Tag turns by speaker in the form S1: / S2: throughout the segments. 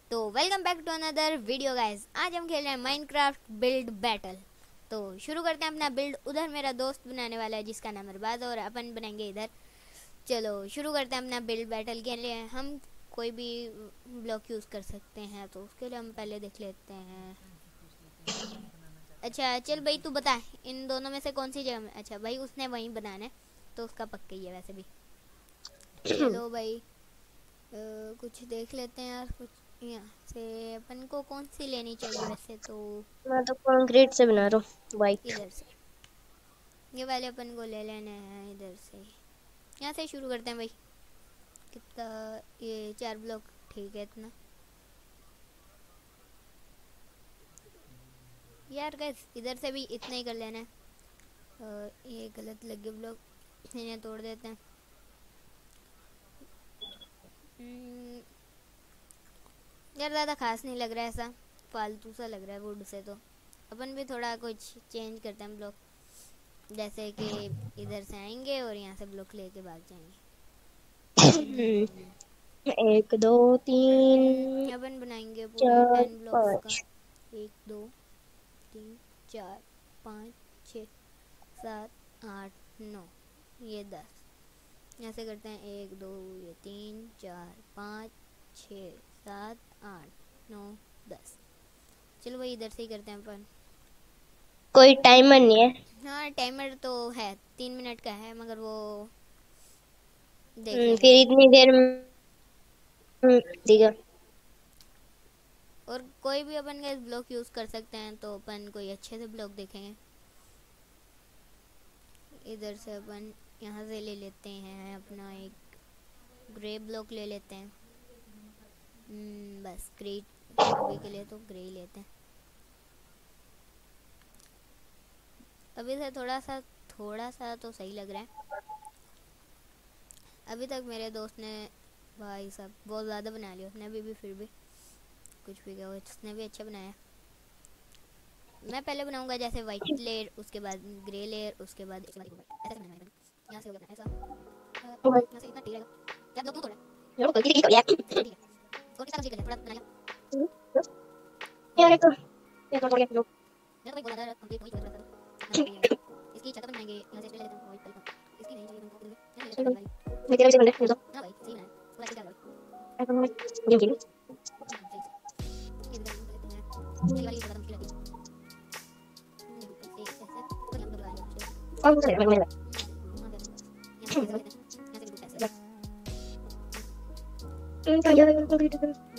S1: तो welcome back to another video guys. आज हम खेल रहे हैं माइनक्राफ्ट बिल्ड बैटल। तो शुरू करते हैं अपना बिल्ड। उधर मेरा दोस्त बनाने वाला है जिसका नाम अरबाज, और अपन बनाएंगे इधर। चलो शुरू करते हैं अपना बिल्ड बैटल के लिए। हम कोई भी ब्लॉक यूज़ कर सकते हैं, तो उसके लिए हम पहले देख लेते हैं। अच्छा चल भाई, तू बता इन दोनों में से कौन सी जगह में। अच्छा भाई, उसने वहीं बनाना है तो उसका पक्का ही है वैसे भी। चलो भाई, कुछ देख लेते हैं यार। कुछ यहाँ से अपन को कौन सी लेनी चाहिए वैसे तो।
S2: मैं तो कंक्रीट से बना रहा हूँ वाइट।
S1: इधर से ये वाले अपन को ले लेने हैं। इधर से यहाँ से शुरू करते हैं भाई। कितना ये 4 ब्लॉक ठीक है इतना। यार गैस इधर से भी इतना ही कर लेना है। ये गलत लग गए ब्लॉक, इन्हें तोड़ देते हैं। यार ज़्यादा खास नहीं लग रहा है, ऐसा फालतू सा लग रहा है वुड से। तो अपन भी थोड़ा कुछ चेंज करते हैं ब्लॉक। जैसे कि इधर से आएंगे और यहाँ से ब्लॉक लेके भाग जाएंगे।
S2: 1 2 3
S1: अपन बनाएंगे पूरे
S2: 4
S1: 10 ब्लॉक्स का।
S2: 5।
S1: 1 2 3 4 5 6 7 8 9, ये 10। यहाँ से करते हैं 1 2, ये 3 4 5 6 7 8 9 10। चलो भाई इधर से ही करते हैं अपन।
S2: कोई टाइमर नहीं है।
S1: हाँ टाइमर तो है, 3 मिनट का है, मगर वो देख लेंगे।
S2: फिर इतनी देर में देगा।
S1: और कोई भी अपन का ब्लॉक यूज़ कर सकते हैं, तो अपन कोई अच्छे से ब्लॉक देखेंगे। इधर से अपन यहाँ से ले लेते हैं अपना एक ग्रे ब्लॉक ले लेते हैं। बस ग्रे अभी के लिए तो ग्रे ही लेते हैं। अभी से थोड़ा सा तो सही लग रहा है। अभी तक मेरे दोस्त ने भाई साहब बहुत ज़्यादा बना लिया उसने। अभी भी फिर भी कुछ भी क्या, उसने भी अच्छा बनाया। मैं पहले बनाऊंगा जैसे वाइट लेयर, उसके बाद ग्रे लेयर, उसके बाद ऐसे बनाना है। यहाँ से हो जाता है ऐसा। यहाँ से इतना ठीक रहेगा। क्या ब्लॉक क्यों तोड़ा है? ठीक है। और कितना कंप्लीट कर लिया, थोड़ा बना लिया।
S2: यार ये तो हो गया लोग।
S1: मैं तो भाई बहुत ज़्यादा कंप्लीट नहीं कर रहा था। इसकी छत बनाएंगे यहाँ से ले लेते हैं वाइट कलर का। इसकी नहीं चाहिए हमको, ये ले लेते हैं वाली।
S2: मैं तेरे से बंदे ये तो
S1: हाँ भाई सही बनाया पूरा। क्या भाई
S2: ऐसा मैं गेम खेलूं।
S1: सही से ये भी कर लेते हैं। ये वाली ज़्यादा मुश्किल लगी। ऐसे और हम लोग लगा लेंगे।
S2: कौन सा है मैं तो यार कंक्रीट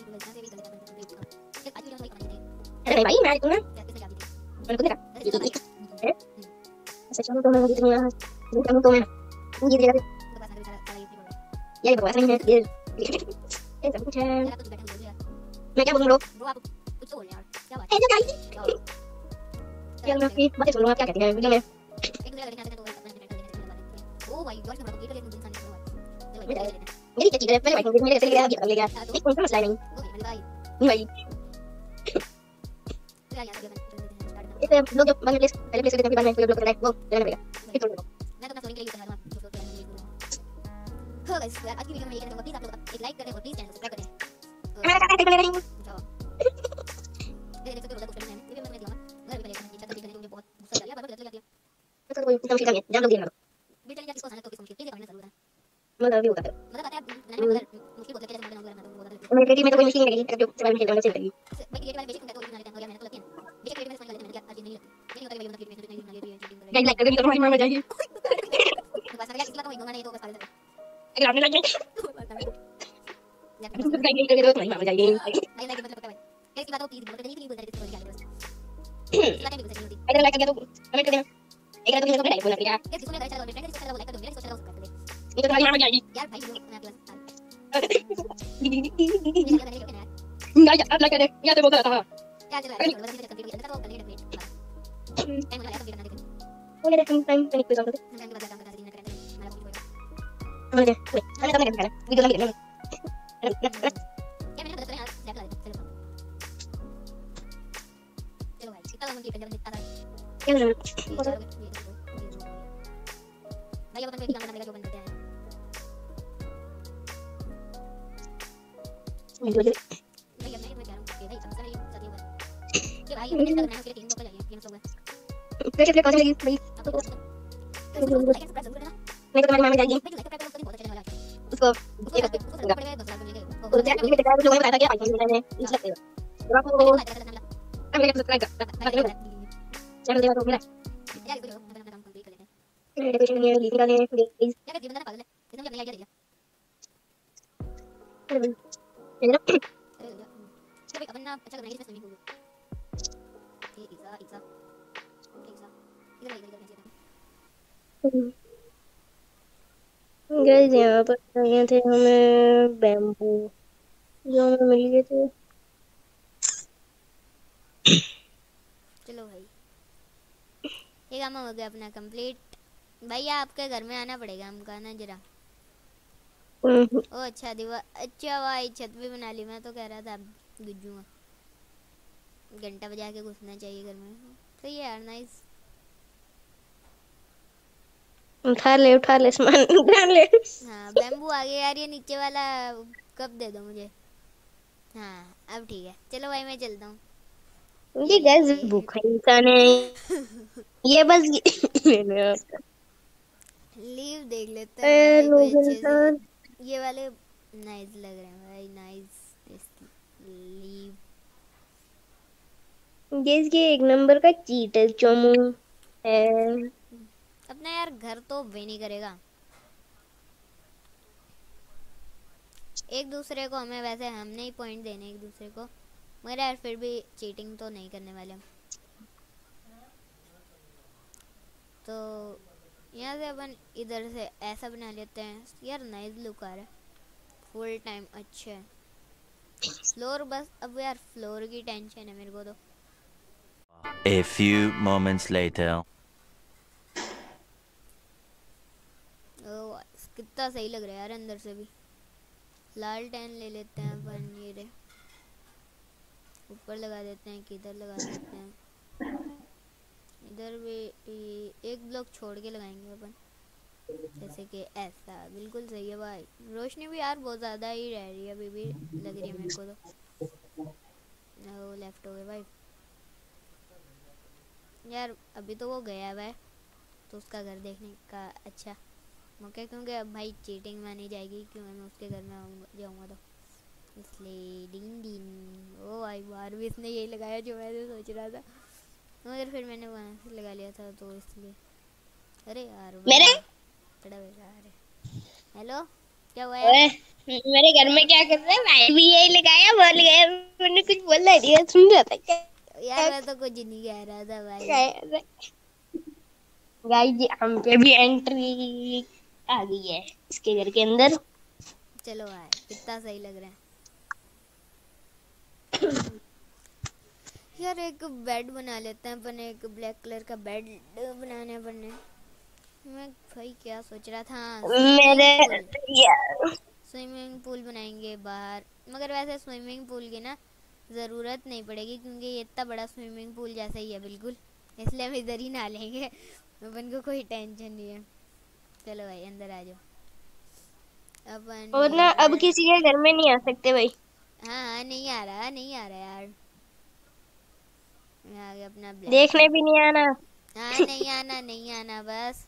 S2: अरे भाई मैं तो ना मैं खुद का ऐसे चलो तो मैं इतनी यहाँ तो मैं ये देगा ये बकवास नहीं है ये सब कुछ है। मैं क्या बोलूं लोग ऐसे गाइस यार मैं आपकी बातें सुन रहा हूँ, आप क्या कहते हैं वीडियो में। मेरी क्या चीज़ है, मैंने भाई मेरे से ले गया एक कौन सा मसला है नहीं भाई। इसे लोग जब पहले प्लेस करते हैं बाद में कोई ब्लॉक करना है वो लेना पड़ेगा। ये छोड़ दो
S1: मैं तो अपना स्टोरी के लिए यूज कर रहा हूं। हाँ गाइस यार आज की वीडियो में यही कहना चाहूंगा। प्लीज आप लोग एक लाइक करें और प्लीज चैनल को सब्सक्राइब करें।
S2: मैं क्या करने लगा हूं।
S1: ये देख सकते हो कुछ करना है, ये भी मैं दिखाऊंगा। अगर भी करें अच्छा करने मुझे बहुत गुस्सा आ गया, बार-बार गलत लग जाती है।
S2: तो कोई इतना मुश्किल नहीं है, जान लोग देना
S1: बेटा क्या किसको आसान लगता है किसको मुश्किल, प्लीज कमेंट में जरूर बताएं।
S2: मतलब भी होता है।
S1: मतलब आता है बनाने में, मगर मुश्किल बहुत लगती है। जैसे मैं बनाऊंगा तो बहुत ज्यादा
S2: मैं क्रिएटिव में तो कोई मुश्किल नहीं लगी, जो सवाल में खेलने से लगी।
S1: भाई क्रिएटिव वाले बेसिक होता है तो बना लेते हैं, और यार मैंने तो लगती है ना बेसिक क्रिएटिव में समझ लगती है, मैंने क्या आज नहीं लगती। ये नहीं होता कि मतलब क्रिएटिव में नहीं बना
S2: गाइस लाइक करके तो हमारी मर जाएगी।
S1: तो बस अगर इसके बाद तो वही नहीं तो बस पागल है।
S2: अगर आपने लाइक नहीं
S1: यार
S2: तुम सब्सक्राइब नहीं करोगे तो तुम्हारी मर जाएगी।
S1: भाई लाइक मतलब पक्का भाई। क्या इसकी बात हो प्लीज बोल नहीं नहीं बोल रहे थे क्या बस इसका टाइम भी कुछ नहीं होती।
S2: अगर लाइक कर दिया तो कमेंट कर देना। एक तो मुझे तो लाइक होना चाहिए
S1: यार जिसको मेरा चैनल और फ्रेंड जिसको चैनल लाइक कर दो, मेरे इसको चैनल सब्सक्राइब कर दे।
S2: नहीं तो तुम्हारी मर जाएगी।
S1: यार भाई वीडियो मैं आपके पास
S2: गाइस आप लाइक कर दे, या तो बोलता था
S1: क्या चल रहा है बस मुझे कंप्लीट करना था, वो कर लेंगे कंप्लीट। टाइम लगा कंप्लीट करने के।
S2: वो ले टाइम पे निकल जाता है।
S1: हम टाइम के बाद काम करना चाहिए, करना मेरा कुछ होगा।
S2: मैंने तो नहीं करना वीडियो में देखना।
S1: क्या मैंने बता यार स्नैप लगा दे। चलो भाई कितना कंप्लीट कर जब आता है।
S2: क्या
S1: भाई अब अपन को एक काम करना पड़ेगा जो बन करते हैं।
S2: वीडियो
S1: भाई अब मैं भाई अपने जैसा बनाने के लिए 3 ब्लॉक चाहिए, 3 लोग हैं।
S2: वैसे फिर कौन सी लगी भाई?
S1: आप
S2: तो
S1: लाइक एंड सब्सक्राइब जरूर करना।
S2: मैं तो तुम्हारी मामा जाएगी
S1: भाई जो लाइक सब्सक्राइब करेगा उसका दिन बहुत अच्छा चलने वाला है।
S2: उसको
S1: उसको
S2: एक
S1: उसको पड़ेगा 10 लाख मिलेंगे।
S2: तो क्या मुझे बताया लोगों ने बताया था कि आईफोन लेना है इस लगते हैं जब आपको मेरे को सब्सक्राइब कर चैनल देगा तो मेरा
S1: यार इसको जो अपना काम कंप्लीट कर लेते हैं।
S2: मेरे डेकोरेशन में लिख डालने प्लीज
S1: यार जीवन का पागल है, इसने मुझे अपनी आइडिया दे दिया।
S2: है ना
S1: अरे यार तो भाई अपन ना अच्छा बनाएंगे इसमें स्विमिंग पूल। ये इसा इसा इधर इधर इधर
S2: गाइस यहाँ पर गए थे हमें बैम्बू जो हमें मिल गए थे।
S1: चलो भाई ये काम हो गया अपना कंप्लीट। भाई आपके घर में आना पड़ेगा हमको, आना जरा। ओ अच्छा दीवार, अच्छा भाई छत भी बना ली। मैं तो कह रहा था गुज्जू घंटा बजा के घुसना चाहिए घर में। सही है यार, नाइस।
S2: उठा ले सामान उठा ले।
S1: हाँ बैम्बू आ गया यार, ये नीचे वाला कब दे दो मुझे। हाँ अब ठीक है, चलो भाई मैं चलता हूँ।
S2: ये गाइस भूखा इंसान है ये बस
S1: लीव देख लेते हैं भाई कोई
S2: लोग
S1: अच्छे से।
S2: इंसान
S1: ये वाले नाइस लग रहे हैं भाई, नाइस। लीव
S2: गाइस ये एक नंबर का चीटर चोमू है।
S1: अपना यार घर तो वे नहीं करेगा एक दूसरे को। हमें वैसे हमने ही पॉइंट देने एक दूसरे को, मगर यार फिर भी चीटिंग तो नहीं करने वाले हम। तो यहाँ से अपन इधर से ऐसा बना लेते हैं यार, नाइस लुक आ रहा है फुल टाइम। अच्छा है फ्लोर, बस अब यार फ्लोर की टेंशन है मेरे को तो।
S3: A few moments later.
S1: ओ कितना सही लग रहा है यार अंदर से भी। लाल टैन ले लेते हैं अपन, ये रे ऊपर लगा देते हैं, किधर लगा देते हैं, इधर भी एक ब्लॉक छोड़ के लगाएंगे अपन, जैसे कि ऐसा। बिल्कुल सही है भाई। रोशनी भी यार बहुत ज़्यादा ही रह रही है अभी भी, लग रही है मेरे को तो। वो लेफ्ट हो गए भाई यार, अभी तो वो गया हुआ है तो उसका घर देखने का अच्छा मौका, क्योंकि अब भाई चीटिंग मानी जाएगी क्यों मैं उसके घर में जाऊँगा तो इसलिए। डिंग डिंग ओ भाई बार भी इसने यही लगाया जो मैं सोच रहा था, मगर फिर मैंने वहाँ से लगा लिया था तो इसलिए। अरे यार
S2: मेरे
S1: बड़ा बेकार है। हेलो क्या हुआ यार?
S2: मेरे घर में क्या कर रहा है भाई भी यही लगाया वो लगाया मैंने कुछ बोला नहीं सुन रहा था क्या
S1: यार मैं तो कुछ नहीं कह रहा था भाई।
S2: गाइस हम पे भी एंट्री आ गई है इसके घर के अंदर।
S1: चलो भाई कितना सही लग रहा है यार। एक बेड बना लेते हैं अपन, एक ब्लैक कलर का बेड बनाने अपन ने। मैं भाई क्या सोच रहा था,
S2: मेरे
S1: स्विमिंग पूल बनाएंगे बाहर, मगर वैसे स्विमिंग पूल की ना ज़रूरत नहीं पड़ेगी क्योंकि ये इतना बड़ा स्विमिंग पूल जैसा ही है बिल्कुल, इसलिए हम इधर ही नहा लेंगे। अपन को कोई टेंशन नहीं है। चलो भाई अंदर आ जाओ अपन।
S2: और ना अब किसी के घर में नहीं आ सकते भाई।
S1: हाँ नहीं आ रहा यार। मैं आ गया अपना ब्लैक।
S2: देखने भी नहीं आना।
S1: हाँ नहीं आना बस।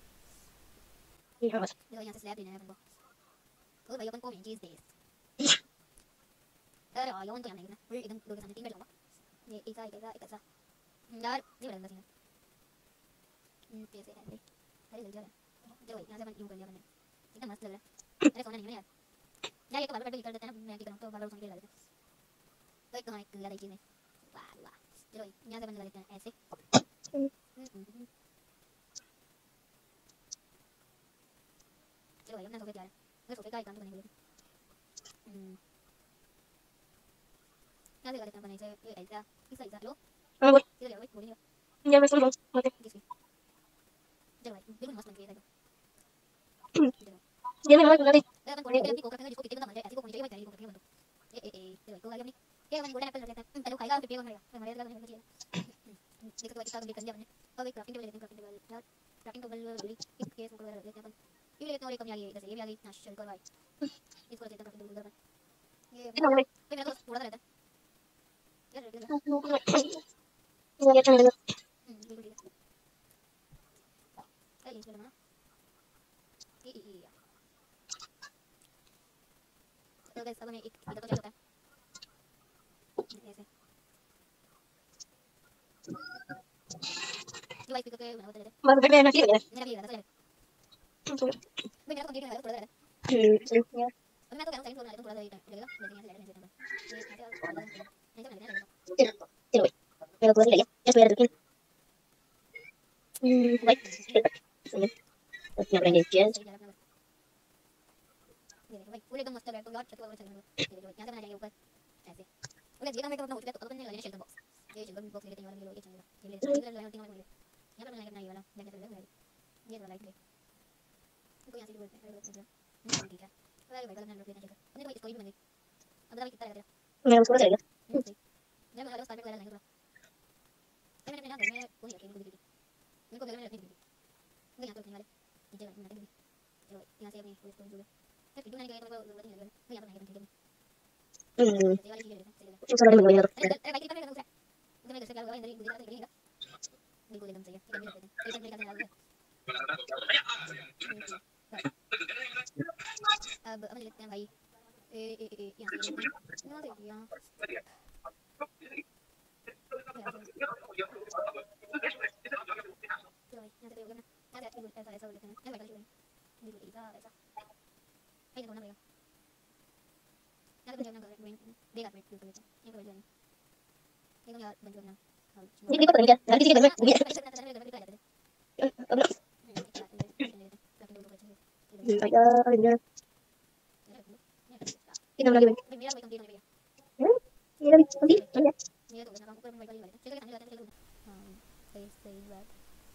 S1: देखो यहाँ से स्लैब लेना है अपन को। और भाई अपन को मेन चीज़ दे। अरे यार यौन तो यहाँ नहीं करना, फिर एकदम दो के सामने 3 मिनट लूँगा। ये ऐसा यार ये बड़ा गंदा सीन है। कैसे है भाई? अरे जल्दी आ चलो भाई यहाँ से अपन यूँ कर लिया मैंने, एकदम मस्त लग रहा है। अरे सोना नहीं है यार, यार ये तो बार-बार कर देते हैं ना, मैं क्या करूँ तो बार-बार सोने के लिए लगा देते हैं। तो कहाँ एक ज़्यादा चीज़ है। वाह चलो भाई यहाँ से अपन लगा देते हैं ऐसे। चलो भाई अपना सोफे तैयार है, मैं सोफे का एक काम तो बनेगा। यहाँ से लगा देते हैं अपन ऐसे, ये ऐसा इस ऐसा। लो इधर ले भाई बोलिए
S2: ये मैं सुन रहा हूँ
S1: किसकी। चलो भाई बिल्कुल मस्त बन गया है।
S2: ये मैं मत नहीं
S1: अरे अपन गोल्डन एप्पल की कोक रखेंगे जिसको कितने बंदा मर जाए, ऐसी कोक होनी चाहिए भाई, कोक रखेंगे बंदो। चलो कोक आ गया अपनी। ये अपन गोल्डन एप्पल रख लेते हैं, पहले खाएगा फिर पिएगा खाएगा, फिर हमारे लगा बच्ची है। देखो तो कितना कंप्लीट कर दिया हमने। अब एक क्राफ्टिंग टेबल लेते हैं, क्राफ्टिंग टेबल यार, क्राफ्टिंग टेबल वाली एक केस वगैरह रख लेते हैं अपन। ये भी लेते हैं और एक कमी आ गई है, जैसे ये भी आ गई ना, चल कर भाई इसको रख लेते हैं क्राफ्टिंग टेबल पर। ये भाई मेरा तो थोड़ा सा रहता है यार।
S2: मुझे अच्छा नहीं लगा।
S1: बिल्कुल ठीक है। अरे चलो ना या तो गाइस अब हमें एक स्पीकर तो चाहिए होता है ऐसे जो वाइस स्पीकर के बना होता है
S2: बस बैठ बैठना ठीक है
S1: मेरा भी लगा था
S2: तो
S1: भाई मेरा तो कंप्लीट नहीं हुआ थोड़ा
S2: चलो यार
S1: अभी मैं तो कह रहा हूँ साइड फ्लोर बना लेता हूँ थोड़ा सा लगेगा जैसे यहाँ से लाइट नहीं देता ये ऐसे और ज्यादा नहीं ऐसे लगेगा लगेगा
S2: चलो चलो मेरा पूरा लग गया जस्ट मेरा लेकिन वाइट सही है अपना
S1: भाई
S2: ब्रांड चेंज
S1: सही जा रहा है अपना ये देखो भाई पूरे एकदम मस्त लग रहा है तो यार छत वाला चल रहा है ये देखो यहाँ से बना जाएंगे ऊपर ऐसे ओके ये काम एकदम अपना हो चुका है तो अब बनने लगे शेल्टर बॉक्स ये शेल्टर बॉक्स ले लेते हैं ये वाला ये चलेगा ये ले ये वाला तीन वाला ले यहाँ पर बनाएंगे अपना ये वाला देखने चल रहा है ये वाला लाइट ले इनको यहाँ से भी बोलते हैं ठीक है अरे भाई कलर रख लेते हैं अपने भाई स्टोरी भी बन गई अब बता भाई कितना रहेगा
S2: मेरा पूरा चलेगा
S1: तेरा सही मैं बना लो स्टार्ट वाला लेंगे थोड़ा मैंने अपने ना घर में कोई रखी बिल्कुल मेरे को घर में रखनी बिल्कुल मैं यहाँ तो रखने वाले नीचे बनाते हैं चलो यहाँ से अपनी पूरी स्टोरी जुड़े फिर वीडियो बनाने के लिए तो जरूरत नहीं लगेगा मैं यहाँ बनाएंगे ठीक है ये वाली चीज़ ले लेते हैं
S2: सारा दिन बढ़िया
S1: अरे भाई कितना दूसरा उधर मैं घर से क्या लगा इधर ही गुजरात में लगेगा बिल्कुल एकदम सही है इधर भी रख देते हैं इधर मेरे का अब लिखते हैं भाई ए यहाँ से यहाँ से यहाँ चलो भाई यहाँ से हो गया ना यहाँ से बिल्कुल ऐसा ऐसा हो लेते हैं यहाँ बैठा शुरू बिल्कुल ऐसा ऐसा भाई होना पड़ेगा यहाँ पे अपना घर देगा मिनट बिल्कुल लेते हैं ये कर जाएंगे एकदम यार बन जाना
S2: ये पता नहीं क्या हर किसी के घर में ये अपना यार कितना लगे भाई
S1: मेरा भाई कंप्लीट हो गया
S2: मेरा भी कंप्लीट हो गया
S1: ये तो काम ऊपर मोबाइल वाली चलो खाने जाते हैं चलो हां सही सही बात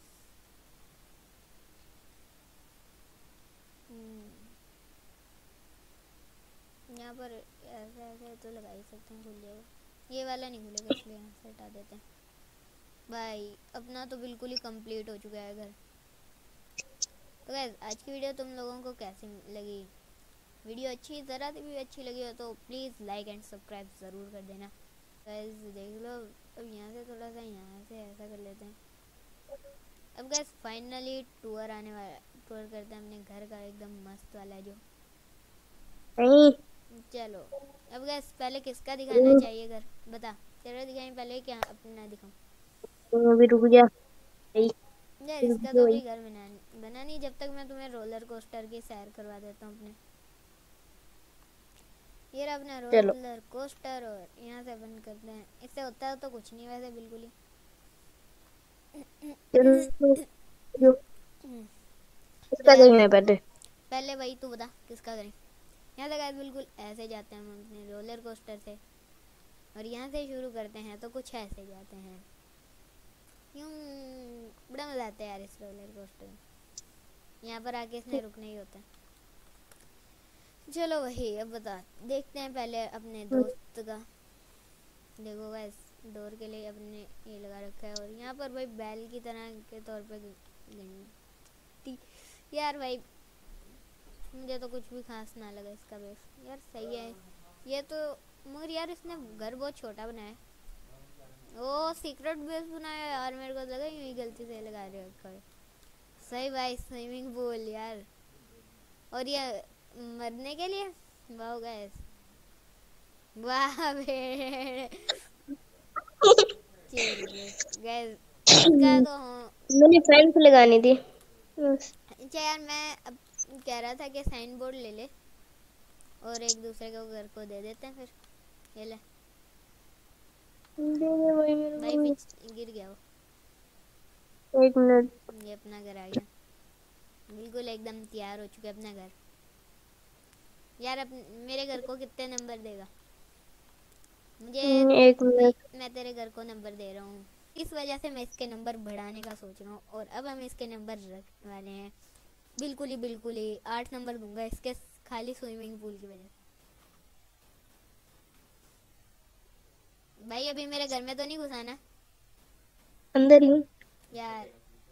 S1: यहाँ पर ऐसा ऐसे तो लगा ही सकते हैं खुल जाएगा ये वाला नहीं खुलेगा इसलिए यहाँ से हटा देते हैं भाई अपना तो बिल्कुल ही कंप्लीट हो चुका है घर तो गाइस आज की वीडियो तुम लोगों को कैसी लगी वीडियो अच्छी ज़रा भी अच्छी लगी हो तो प्लीज़ लाइक एंड सब्सक्राइब ज़रूर कर देना गाइस देख लो अब यहाँ से थोड़ा सा यहाँ से ऐसा कर लेते हैं अब गाइस फाइनली टूर आने वाला टूर करते हैं अपने घर का एकदम मस्त वाला जो
S2: नहीं
S1: चलो अब गाइस पहले किसका दिखाना चाहिए घर बता तेरा दिखाएं पहले क्या अपना दिखाऊं
S2: अभी रुक जा भाई
S1: यार इसका तो भी घर बना नहीं जब तक मैं तुम्हें रोलर कोस्टर की सैर करवा देता हूँ अपने ये रहा अपना रोलर कोस्टर और यहाँ से बंद करते हैं इससे होता है तो कुछ नहीं वैसे बिल्कुल ही
S2: इसका कहीं नहीं
S1: पहले वही तू बता किसका करें यहाँ से गाइस बिल्कुल ऐसे जाते हैं हम अपने रोलर कोस्टर से और यहाँ से शुरू करते हैं तो कुछ ऐसे जाते हैं यूं बड़ा मजा आता है यार इस रोलर कोस्टर में यहाँ पर आके इसने रुकना ही होता है चलो वही अब बता देखते हैं पहले अपने दोस्त का देखो गाइस डोर के लिए अपने ये लगा रखा है और यहाँ पर भाई बैल की तरह के तौर पे घंटी यार भाई मुझे तो कुछ भी खास ना लगा इसका बेस यार सही है ये तो मगर यार इसने घर बहुत छोटा बनाया है ओ सीक्रेट बेस बनाया यार मेरे को लगा यूं गलती से लगा रहे हो सही भाई स्विमिंग पूल यार और ये मरने के लिए वाह गाइस वाह बे गाइस इसका तो
S2: मैंने फ्रेंड्स लगानी थी
S1: अच्छा यार मैं अब कह रहा था कि साइन बोर्ड ले ले और एक दूसरे को घर को दे देते हैं फिर ये ले भाई गिर गया वो
S2: एक मिनट
S1: ये अपना घर आ गया बिल्कुल एकदम तैयार हो चुका है अपना घर यार मेरे घर को कितने नंबर देगा मुझे
S2: एक मिनट
S1: मैं तेरे घर को नंबर दे रहा हूँ इस वजह से मैं इसके नंबर बढ़ाने का सोच रहा हूँ और अब हम इसके नंबर रखने वाले हैं बिल्कुल ही 8 नंबर दूंगा इसके खाली स्विमिंग पूल की वजह से भाई अभी मेरे घर में तो नहीं घुसा ना
S2: अंदर ही
S1: यार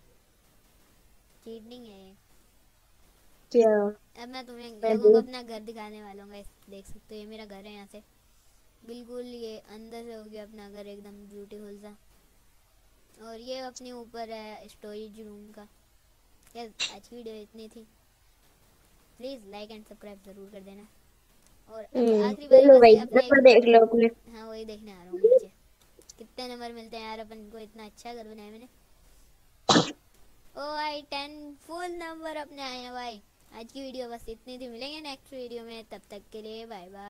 S1: चीटिंग है
S2: क्या
S1: अब मैं तुम्हें लोगों को अपना घर दिखाने वाला हूँ देख सकते हो ये मेरा घर है यहाँ से बिल्कुल ये अंदर से हो गया अपना घर एकदम ब्यूटीफुल सा और ये अपने ऊपर है स्टोरेज रूम का। यार आज की वीडियो इतनी थी, प्लीज़ लाइक एंड सब्सक्राइब ज़रूर कर देना। और आखिरी बार
S2: लो
S1: बस
S2: भाई
S1: अपने
S2: नंबर देख लो अपने।
S1: हाँ वही देखने आ रहा हूँ नीचे कितने नंबर मिलते हैं यार अपन को। इतना अच्छा घर बनाया मैंने। ओ भाई 10 फुल नंबर अपने आए हैं भाई। आज की वीडियो बस इतनी थी, मिलेंगे नेक्स्ट वीडियो में, तब तक के लिए बाय बाय।